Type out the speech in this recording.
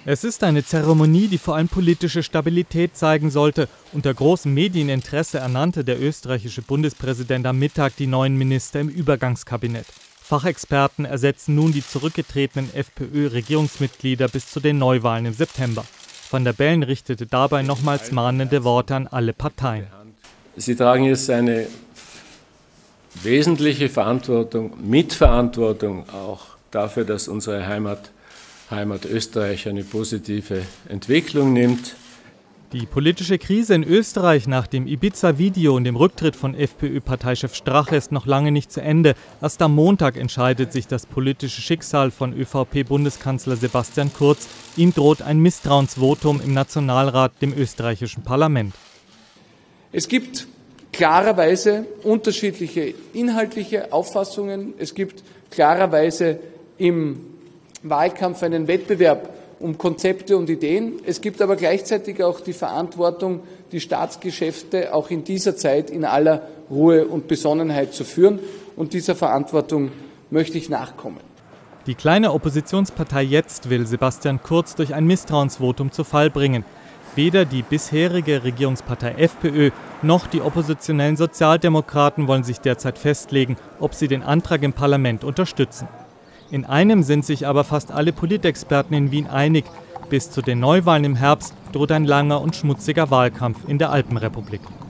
Es ist eine Zeremonie, die vor allem politische Stabilität zeigen sollte. Unter großem Medieninteresse ernannte der österreichische Bundespräsident am Mittag die neuen Minister im Übergangskabinett. Fachexperten ersetzen nun die zurückgetretenen FPÖ-Regierungsmitglieder bis zu den Neuwahlen im September. Van der Bellen richtete dabei nochmals mahnende Worte an alle Parteien. Sie tragen jetzt eine wesentliche Verantwortung, Mitverantwortung auch dafür, dass unsere Heimat Österreich eine positive Entwicklung nimmt. Die politische Krise in Österreich nach dem Ibiza-Video und dem Rücktritt von FPÖ-Parteichef Strache ist noch lange nicht zu Ende. Erst am Montag entscheidet sich das politische Schicksal von ÖVP-Bundeskanzler Sebastian Kurz. Ihm droht ein Misstrauensvotum im Nationalrat, dem österreichischen Parlament. Es gibt klarerweise unterschiedliche inhaltliche Auffassungen. Es gibt klarerweise im Wahlkampf einen Wettbewerb um Konzepte und Ideen. Es gibt aber gleichzeitig auch die Verantwortung, die Staatsgeschäfte auch in dieser Zeit in aller Ruhe und Besonnenheit zu führen. Und dieser Verantwortung möchte ich nachkommen. Die kleine Oppositionspartei Jetzt will Sebastian Kurz durch ein Misstrauensvotum zu Fall bringen. Weder die bisherige Regierungspartei FPÖ noch die oppositionellen Sozialdemokraten wollen sich derzeit festlegen, ob sie den Antrag im Parlament unterstützen. In einem sind sich aber fast alle Politexperten in Wien einig. Bis zu den Neuwahlen im Herbst droht ein langer und schmutziger Wahlkampf in der Alpenrepublik.